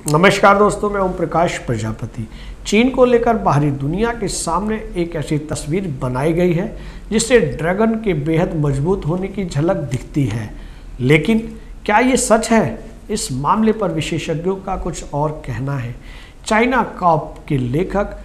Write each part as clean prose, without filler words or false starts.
नमस्कार दोस्तों, मैं ओम प्रकाश प्रजापति। चीन को लेकर बाहरी दुनिया के सामने एक ऐसी तस्वीर बनाई गई है जिससे ड्रैगन के बेहद मजबूत होने की झलक दिखती है। लेकिन क्या ये सच है? इस मामले पर विशेषज्ञों का कुछ और कहना है। चाइना कॉप के लेखक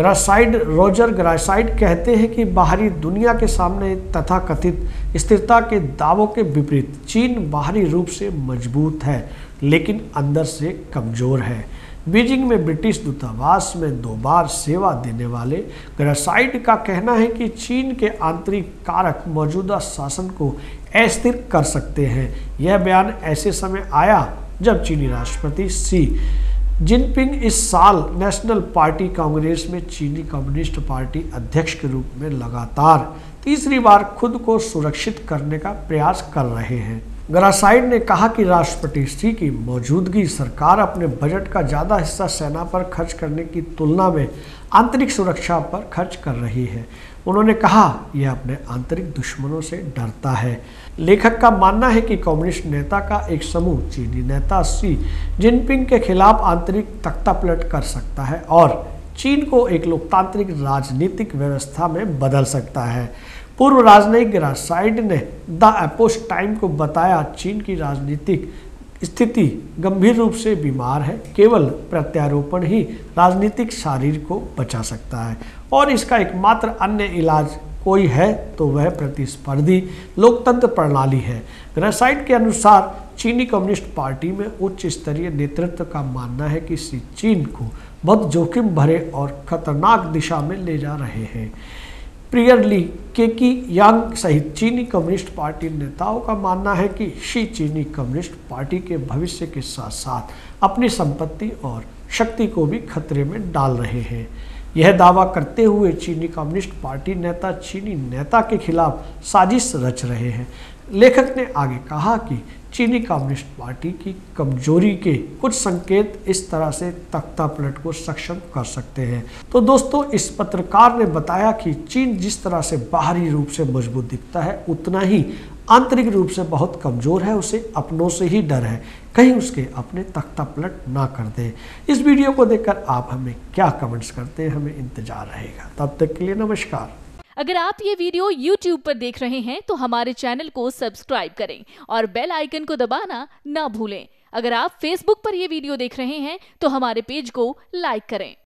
रोजर ग्रासाइड कहते हैं कि बाहरी दुनिया के सामने तथाकथित स्थिरता के दावों के विपरीत चीन बाहरी रूप से मजबूत है लेकिन अंदर से कमजोर है। बीजिंग में ब्रिटिश दूतावास में 2 बार सेवा देने वाले ग्रासाइड का कहना है कि चीन के आंतरिक कारक मौजूदा शासन को अस्थिर कर सकते हैं। यह बयान ऐसे समय आया जब चीनी राष्ट्रपति शी जिनपिंग इस साल नेशनल पार्टी कांग्रेस में चीनी कम्युनिस्ट पार्टी अध्यक्ष के रूप में लगातार तीसरी बार खुद को सुरक्षित करने का प्रयास कर रहे हैं। ग्रासाइड ने कहा कि राष्ट्रपति शी की मौजूदगी सरकार अपने बजट का ज़्यादा हिस्सा सेना पर खर्च करने की तुलना में आंतरिक सुरक्षा पर खर्च कर रही है। उन्होंने कहा यह अपने आंतरिक दुश्मनों से डरता है। लेखक का मानना है कि कम्युनिस्ट नेता का एक समूह चीनी नेता शी जिनपिंग के खिलाफ आंतरिक तख्तापलट कर सकता है और चीन को एक लोकतांत्रिक राजनीतिक व्यवस्था में बदल सकता है। पूर्व राजनयिक ग्रासाइड ने द एपोस्ट टाइम को बताया, चीन की राजनीतिक स्थिति गंभीर रूप से बीमार है। केवल प्रत्यारोपण ही राजनीतिक शरीर को बचा सकता है और इसका एकमात्र अन्य इलाज कोई है तो वह प्रतिस्पर्धी लोकतंत्र प्रणाली है। ग्रासाइड के अनुसार चीनी कम्युनिस्ट पार्टी में उच्च स्तरीय नेतृत्व का मानना है कि चीन को बहुत जोखिम भरे और खतरनाक दिशा में ले जा रहे हैं। प्रियरली केकी यांग सहित चीनी कम्युनिस्ट पार्टी नेताओं का मानना है कि शी चीनी कम्युनिस्ट पार्टी के भविष्य के साथ साथ अपनी संपत्ति और शक्ति को भी खतरे में डाल रहे हैं। यह दावा करते हुए चीनी कम्युनिस्ट पार्टी नेता चीनी नेता के खिलाफ साजिश रच रहे हैं। लेखक ने आगे कहा कि चीनी कम्युनिस्ट पार्टी की कमजोरी के कुछ संकेत इस तरह से तख्तापलट को सक्षम कर सकते हैं। तो दोस्तों, इस पत्रकार ने बताया कि चीन जिस तरह से बाहरी रूप से मजबूत दिखता है उतना ही आंतरिक रूप से बहुत कमजोर है। उसे अपनों से ही डर है, कहीं उसके अपने तख्तापलट ना कर दे। इस वीडियो को देखकर आप हमें क्या कमेंट्स करते हैं, हमें इंतजार रहेगा। तब तक के लिए नमस्कार। अगर आप ये वीडियो YouTube पर देख रहे हैं तो हमारे चैनल को सब्सक्राइब करें और बेल आइकन को दबाना ना भूलें। अगर आप Facebook पर ये वीडियो देख रहे हैं तो हमारे पेज को लाइक करें।